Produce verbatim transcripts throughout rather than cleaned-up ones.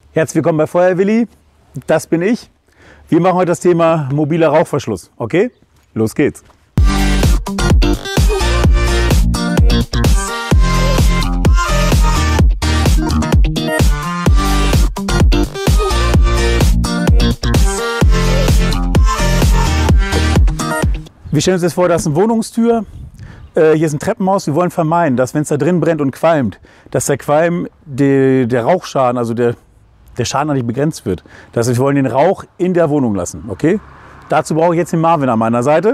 Herzlich willkommen bei Feuerwilli. Das bin ich. Wir machen heute das Thema mobiler Rauchverschluss. Okay? Los geht's. Wir stellen uns jetzt vor, das ist eine Wohnungstür. Äh, hier ist ein Treppenhaus. Wir wollen vermeiden, dass, wenn es da drin brennt und qualmt, dass der Qualm, die, der Rauchschaden, also der, der Schaden nicht begrenzt wird. Das heißt, wir wollen den Rauch in der Wohnung lassen. Okay? Dazu brauche ich jetzt den Marvin an meiner Seite.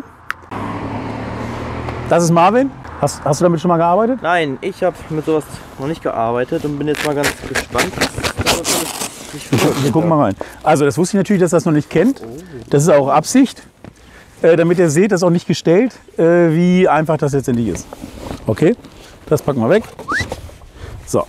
Das ist Marvin. Hast, hast du damit schon mal gearbeitet? Nein, ich habe mit sowas noch nicht gearbeitet und bin jetzt mal ganz gespannt. Wir, wir gucken mal rein. Also, das wusste ich natürlich, dass ihr das noch nicht kennt. Das ist auch Absicht. Äh, damit ihr seht, das ist auch nicht gestellt, äh, wie einfach das letztendlich ist. Okay, das packen wir weg. So.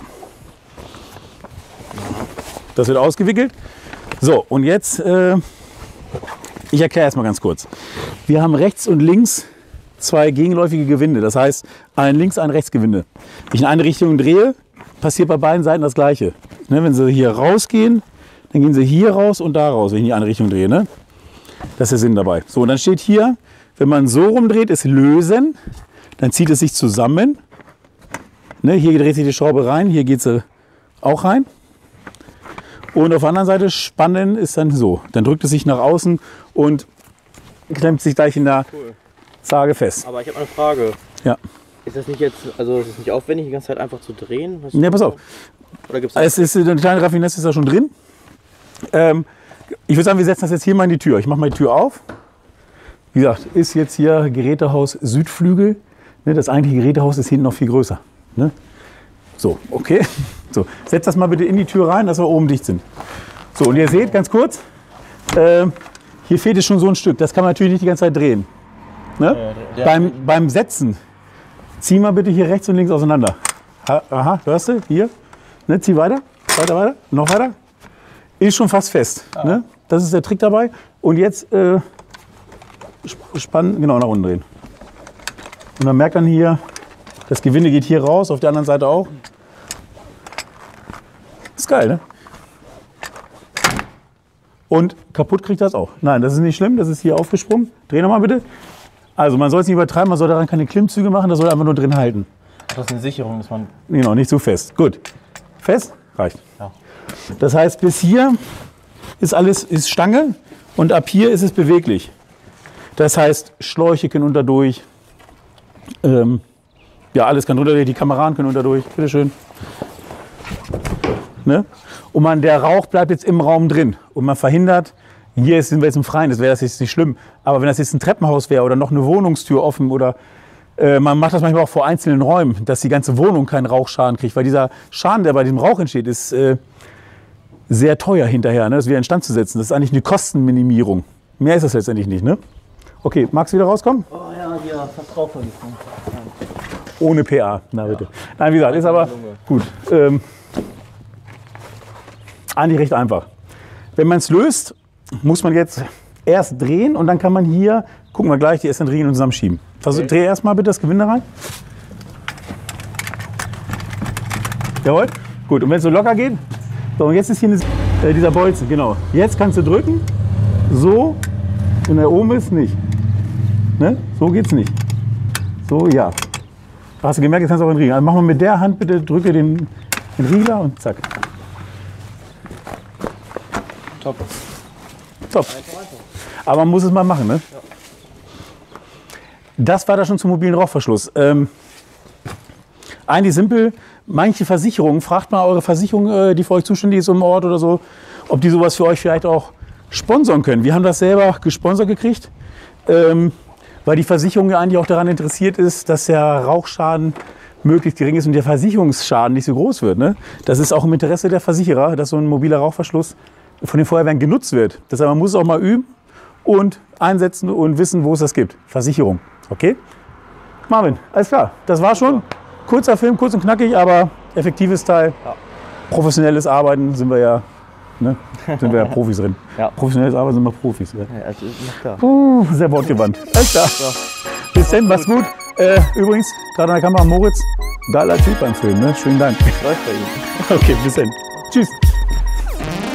Das wird ausgewickelt. So, und jetzt, äh, ich erkläre erstmal ganz kurz. Wir haben rechts und links zwei gegenläufige Gewinde. Das heißt, ein links, ein rechts Gewinde. Wenn ich in eine Richtung drehe, passiert bei beiden Seiten das Gleiche. Ne, wenn sie hier rausgehen, dann gehen sie hier raus und da raus, wenn ich in die eine Richtung drehe. Ne? Das ist der Sinn dabei. So, und dann steht hier, wenn man so rumdreht, ist lösen, dann zieht es sich zusammen. Ne, hier dreht sich die Schraube rein, hier geht sie auch rein. Und auf der anderen Seite spannen ist dann so. Dann drückt es sich nach außen und klemmt sich gleich in der cool. Sage fest. Aber ich habe eine Frage. Ja. Ist das nicht jetzt, also ist es nicht aufwendig, die ganze Zeit einfach zu drehen? Ne, pass auf. Oder gibt's es ist eine kleine Raffinesse ist da schon drin. Ähm, Ich würde sagen, wir setzen das jetzt hier mal in die Tür. Ich mache mal die Tür auf. Wie gesagt, ist jetzt hier Gerätehaus Südflügel. Das eigentliche Gerätehaus ist hinten noch viel größer. So, okay. So, setzt das mal bitte in die Tür rein, dass wir oben dicht sind. So, und ihr seht ganz kurz, äh, hier fehlt es schon so ein Stück. Das kann man natürlich nicht die ganze Zeit drehen. Ne? Ja, beim, beim Setzen, zieh mal bitte hier rechts und links auseinander. Aha, hörst du? Hier. Ne, zieh weiter, weiter, weiter, noch weiter. Ist schon fast fest. Ja. Ne? Das ist der Trick dabei. Und jetzt äh, spannen, genau nach unten drehen. Und man merkt dann hier, das Gewinde geht hier raus, auf der anderen Seite auch. Ist geil, ne? Und kaputt kriegt das auch. Nein, das ist nicht schlimm, das ist hier aufgesprungen. Dreh nochmal bitte. Also man soll es nicht übertreiben, man soll daran keine Klimmzüge machen, das soll einfach nur drin halten. Das ist eine Sicherung, dass man... Genau, nicht zu fest. Gut. Fest? Reicht. Ja. Das heißt, bis hier ist alles ist Stange und ab hier ist es beweglich. Das heißt, Schläuche können unterdurch. Ähm, ja, alles kann unterdurch, die Kameran können unterdurch. Bitte schön. Ne? Und man, der Rauch bleibt jetzt im Raum drin und man verhindert, hier sind wir jetzt im Freien, das wäre das jetzt nicht schlimm, aber wenn das jetzt ein Treppenhaus wäre oder noch eine Wohnungstür offen oder äh, man macht das manchmal auch vor einzelnen Räumen, dass die ganze Wohnung keinen Rauchschaden kriegt, weil dieser Schaden, der bei diesem Rauch entsteht, ist äh, sehr teuer hinterher, ne, das wieder instand zu setzen. Das ist eigentlich eine Kostenminimierung. Mehr ist das letztendlich nicht. Ne? Okay, magst du wieder rauskommen? Oh ja, hier, fast draufgekommen. Ohne P A, na bitte. Ja. Nein, wie gesagt, ist aber gut. Ähm, eigentlich recht einfach. Wenn man es löst, muss man jetzt erst drehen und dann kann man hier, gucken wir gleich, die Eszentrik und zusammenschieben. Versuch, okay. Dreh erst mal bitte das Gewinde rein. Jawohl. Gut, und wenn es so locker geht, so, und jetzt ist hier eine, äh, dieser Bolzen, genau. Jetzt kannst du drücken, so, wenn er oben ist, nicht. Ne? So geht's nicht. So, ja. Hast du gemerkt, jetzt kannst du auch den Riegel. Also mach mal mit der Hand bitte, drücke den, den Riegler und zack. Top. Top. Aber man muss es mal machen, ne? Ja. Das war da schon zum mobilen Rauchverschluss. Ähm, eigentlich simpel. Manche Versicherungen, fragt mal eure Versicherung, die für euch zuständig ist im Ort oder so, ob die sowas für euch vielleicht auch sponsern können. Wir haben das selber gesponsert gekriegt, ähm, weil die Versicherung ja eigentlich auch daran interessiert ist, dass der Rauchschaden möglichst gering ist und der Versicherungsschaden nicht so groß wird. Ne? Das ist auch im Interesse der Versicherer, dass so ein mobiler Rauchverschluss von den Feuerwehren genutzt wird. Deshalb man muss es auch mal üben und einsetzen und wissen, wo es das gibt. Versicherung. Okay? Marvin, alles klar. Das war schon. Kurzer Film, kurz und knackig, aber effektives Teil. Ja. Professionelles Arbeiten sind wir ja, ne? sind wir ja Profis drin. Ja. Professionelles Arbeiten sind wir Profis. Ja. Ja, also ist klar. Uh, sehr wortgewandt. Alles klar. Ja. Bis dann, mach's gut. Äh, übrigens, gerade an der Kamera Moritz, geiler Typ beim Film. Ne? Schönen Dank. Läuft bei Ihnen. Okay, bis dann. Tschüss.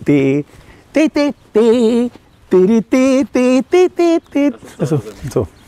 de, de, de, de, de, de, de, de, de, de. Also, so.